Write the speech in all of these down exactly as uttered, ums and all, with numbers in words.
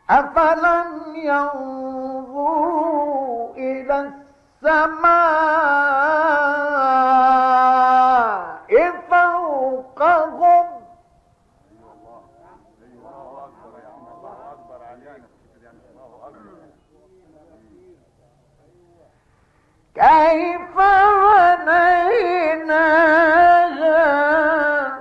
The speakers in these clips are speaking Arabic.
أفلم ينظروا إلى السماء فوقهم كيف بنيناها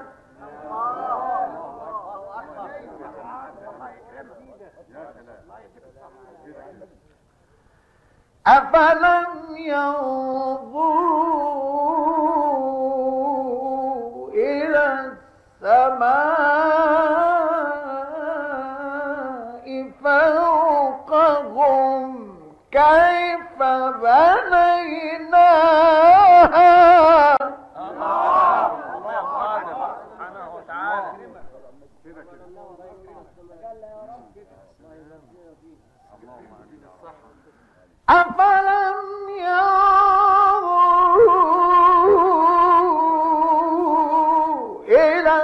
أفلم ينظروا إلى السماء فوقهم كيف بنيناها أفلم ينظروا إلى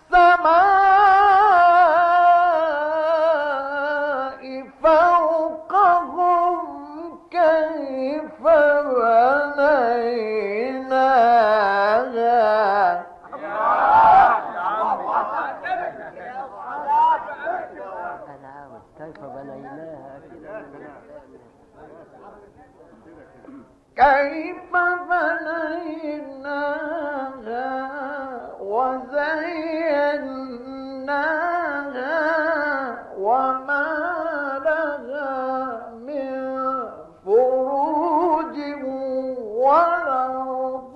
السماء فوقهم كيف بنيناها كيف بنيناها كيف بنيناها وزيناها وما لها من فروج والأرض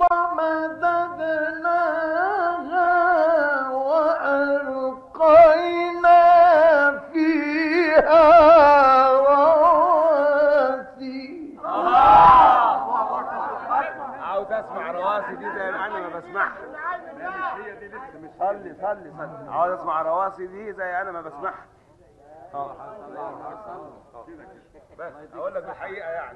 مددناها وألقينا فيها رواسي. عاوز اسمع رواسي دي زي انا ما بسمعها. صلي صلي صلي. عاوز اسمع رواسي دي زي انا ما بسمعها. اه بس اقول لك الحقيقه يعني.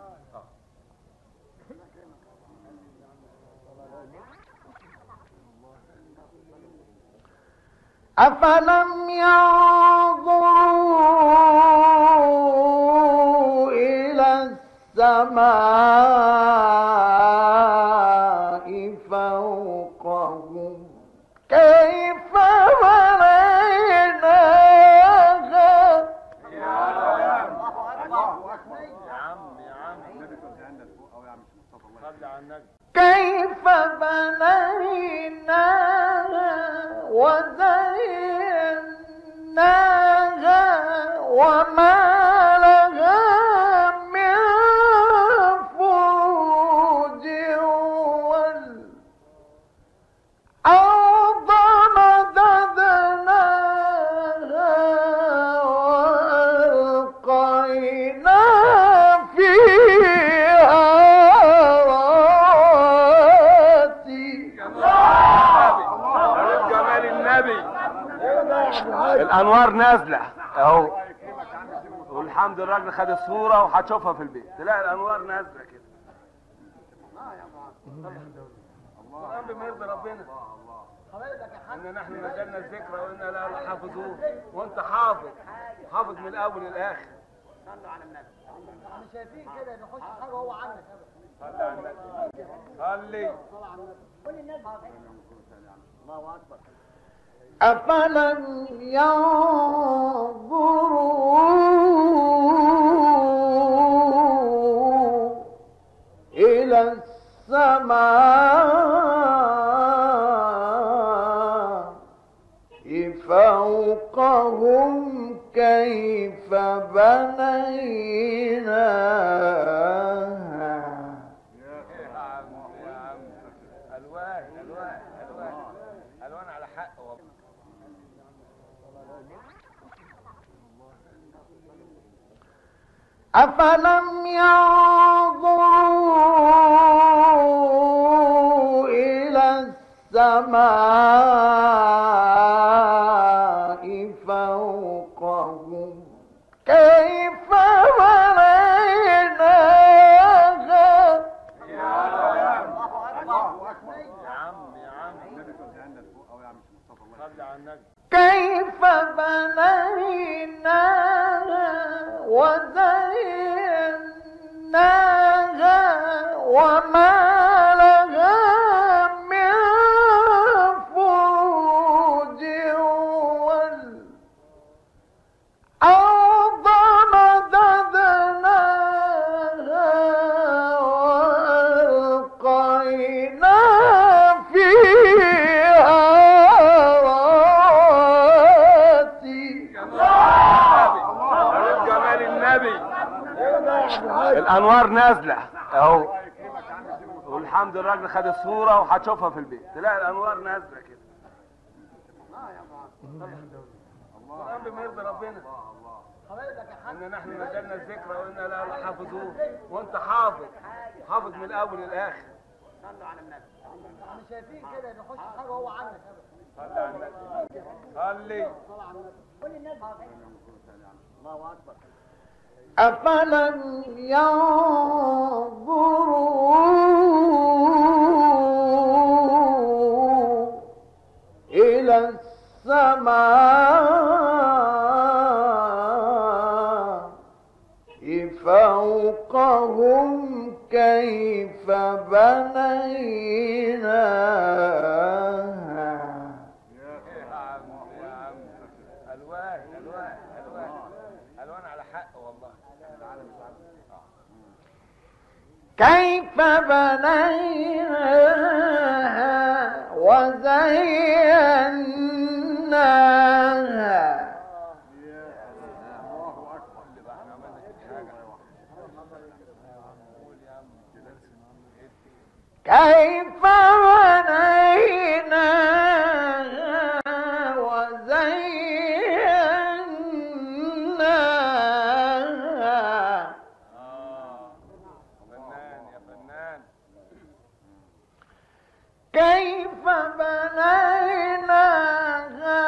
أفلم ينظروا إلى السماء فوقهم كيف بنيناها يا عم يا عم النبي صلى عندك فوق او يا عم مصطفى الله صلي على النبي. كيف بنيناها وزيناها وما لها من فروج والأرض مددناها وألقينا فيها جمال النبي. الانوار نازله اهو والحمد لله الراجل خد الصوره وهتشوفها في البيت تلاقي الانوار نازله كده. الله بما يرضي ربنا ان نحن نزلنا الذكر وانا لا حافظون وانت حافظ حافظ من الاول للاخر. صلوا على النبي. احنا شايفين كده بيخش حاجه وهو عنك صلي على النبي. صلي قول النبي الله اكبر. أفلم ينظروا إلى السماء فوقهم كيف بنيناها الوان الوان الوان الوان على حق والله. أفلم ينظروا إلى السماء فوقهم كيف بنيناها يا عم يا عم النبي صلي عندك فوق او يا عم مصطفى الله صلي على النبي. كيف بنيناها وزيناها وما لها من فروج والأرض مددناها وألقينا فيها رواسي. جمال النبي، الانوار نازله اهو، والحمد لله الراجل خد الصوره وهتشوفها في البيت، تلاقي الانوار نازله كده. القرآن بما يرضي ربنا ان نحن نزلنا الذكر وانا لا حافظوه، وانت حافظ حافظ من الاول للاخر. صلوا على النبي. مش شايفين كده نخش حاجه وهو عنك. صلي على النبي. صلي. قول للناس الله اكبر. أفلم ينظروا إلى السماء فوقهم كيف بنيناها. الوان الوان الوان الوان على حق والله. كيف بنيناها وزيناها. كيف بنيناها وزيناها. فنان يا فنان. كيف بنيناها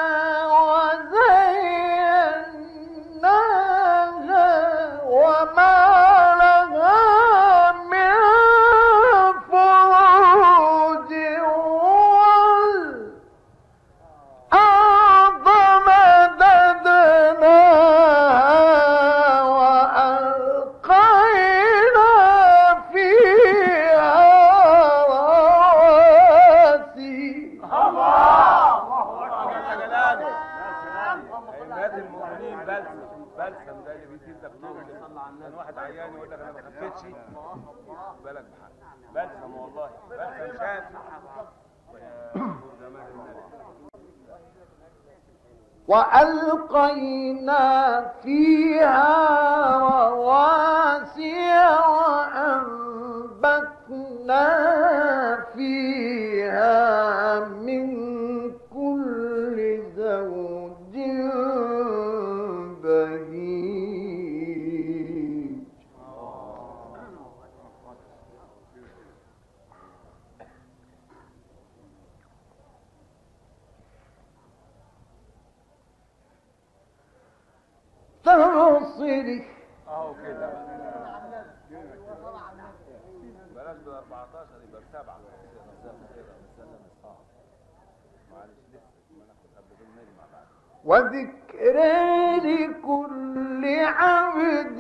وزيناها وما لها من فروج والأرض مددناها وألقينا فيها رواسي. عماد المؤمنين بلسم بلسم ده اللي بيزيد دكتور كان واحد عيان يقول لك انا ما خفتش بالك بحق بلسم والله بلسم شاف وألقينا فيها رواسي وأنبتنا فيها من كل زوج بهيج. ترصدي اهو كده بلاش ب أربعتاشر يبقى بسبعه معلش لسه ما ناخد قبل دول نجي مع بعض. وذكر لكل عبد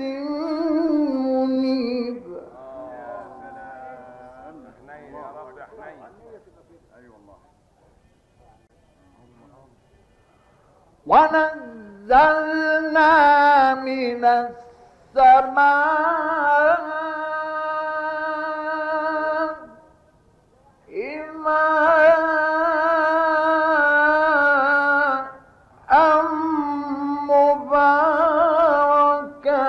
منيب. حنين يا رب يا حنين. اي والله. ونزلنا من السماء ماء مباركا.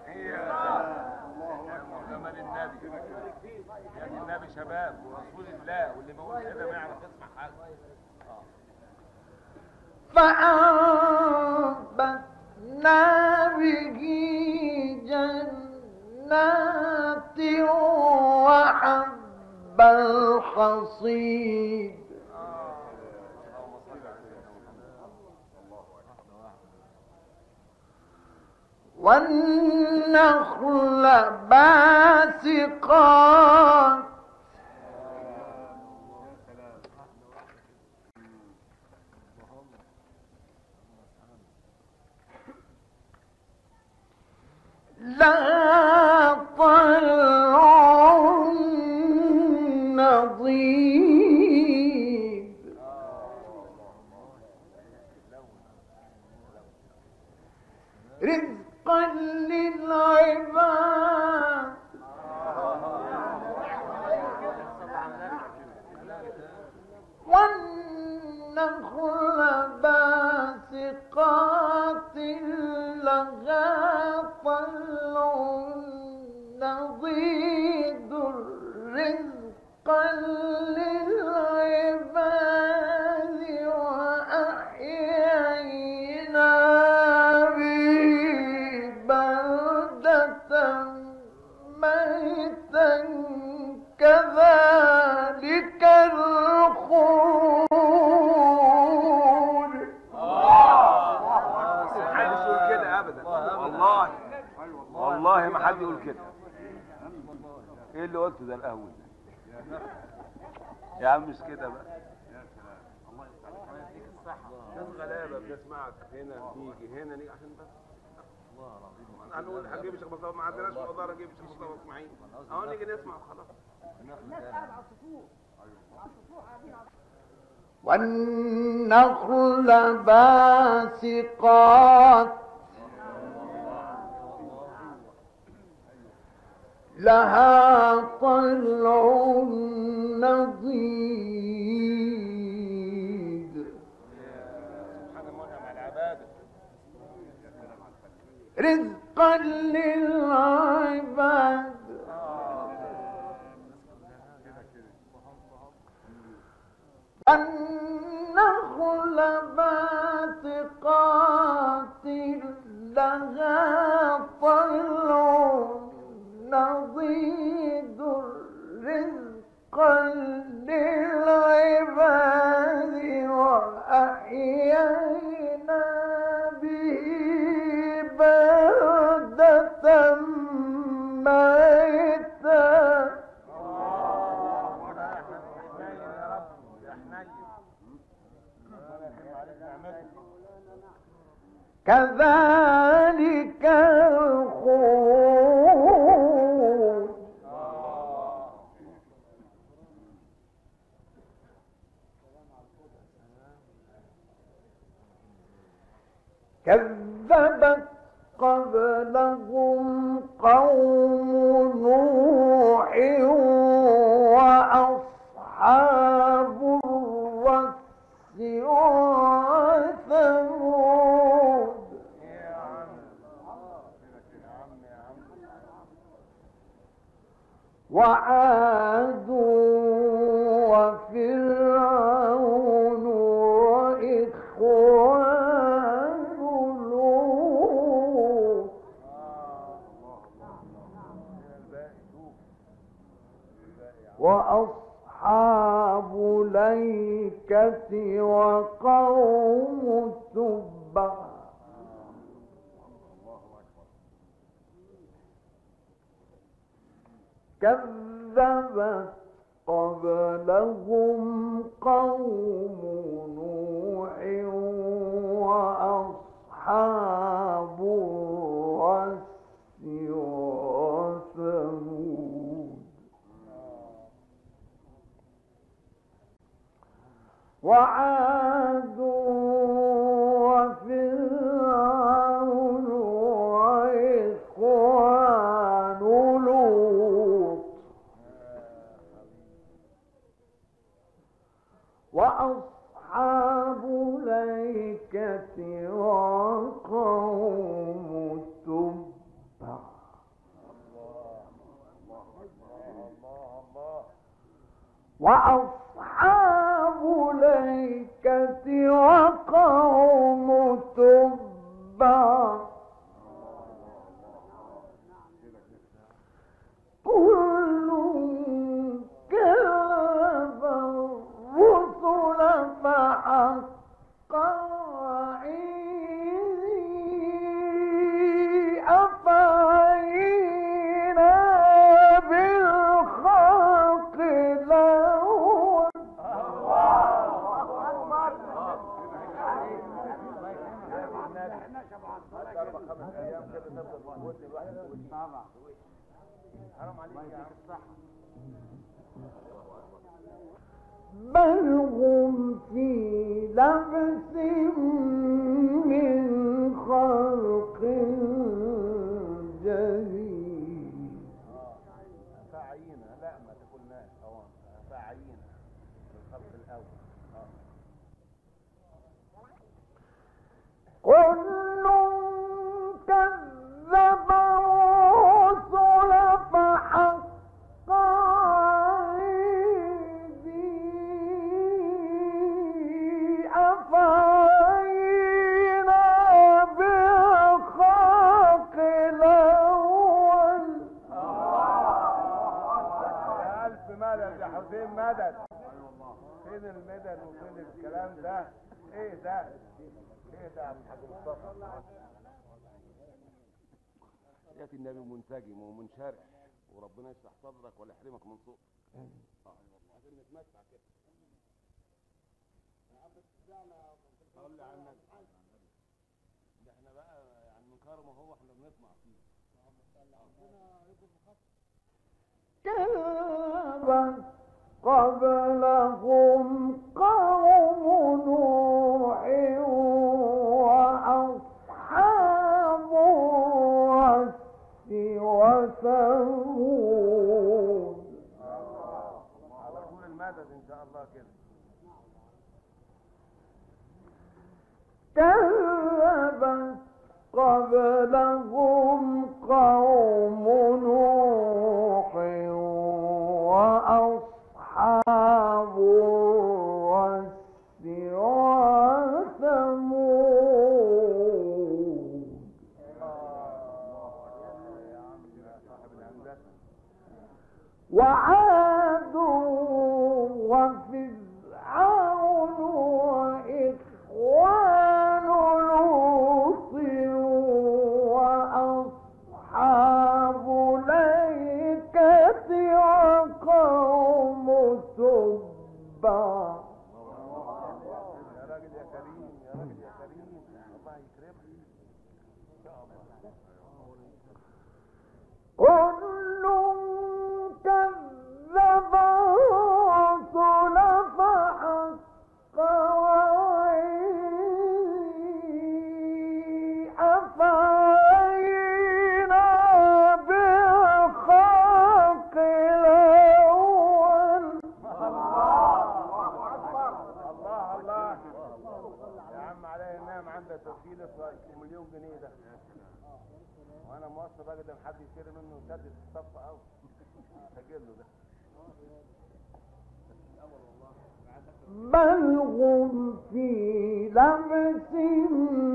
جمال النبي يا النبي شباب ورسول الله، واللي ما يقولش كده ما يعرف يسمع حاجه. فأنبتنا به جنات وحب الحصيد. والنخل باسقات رزقا للعباد والنخل باسقات لها طلع نضيد رزقا للعباد وأحيينا به بلدة ميتا كذلك الخروج. محدش يقول كده ابدا والله والله ما حد يقول كده. ايه اللي قلته ده الاول يا عم؟ مش كده بقى. ناس غلابه بنسمعك هنا نيجي هنا نيجي عشان بس والله العظيم هنقول هنجيب الشيخ مصطفى، ما عندناش مقدره نجيب الشيخ مصطفى اسماعيل اهو نيجي نسمع وخلاص. والنخل باسقات لها طلع نضيد رزقا للعباد والنخل باسقات لها طلع نضيد رزقا للعباد وأحيينا به بلدة ميتا كذلك الخروج. كذبت قبلهم قوم نوح وأصحاب الرس وثمود وعاد وفرعون وإخوان لوط وأصحاب الأيكة وقوم تبع كذبت قبلهم قوم نوح وأصحاب الرس وثمود وعاد وفرعون وإخوان لوط وأصحاب الأيكة وقوم تبع وأصحاب الأيكة وقوم تبع كل كذب الرسل فحق وعيدي أفعينا بالخلق الأول. بل هم في لبس من خلق فين المدن وفين الكلام ده؟ ايه ده؟ ايه ده يا عم الحاج مصطفى؟ ياتي النبي منسجم ومنشرح وربنا يشرح صدرك ولا يحرمك من صوت. اه عشان نتمتع كده. قول لي عنك ده احنا بقى يعني من كرمه هو احنا بنطمع فيه. كذبت قبلهم قوم نوح وأصحاب الرس وثمود. على طول المدد ان شاء الله كده. كذبت قبلهم قوم نوح وأصحاب الرس وثمود. وعاد وفرعون وإخوان لوط وأصحاب الأيكة وقوم تبع. يا راجل يا كريم يا راجل يا كريم الله يكرمك ان شاء الله. كل كذب الرسل فحق وعيد أفعينا بالخلق الأول. الله الله يا عم علي النعم عندك تسجيل مليون جنيه ده وانا موصل راجل ده محد يشتري منه وسدد الصف قوي سجل له ده. بل هم في لبس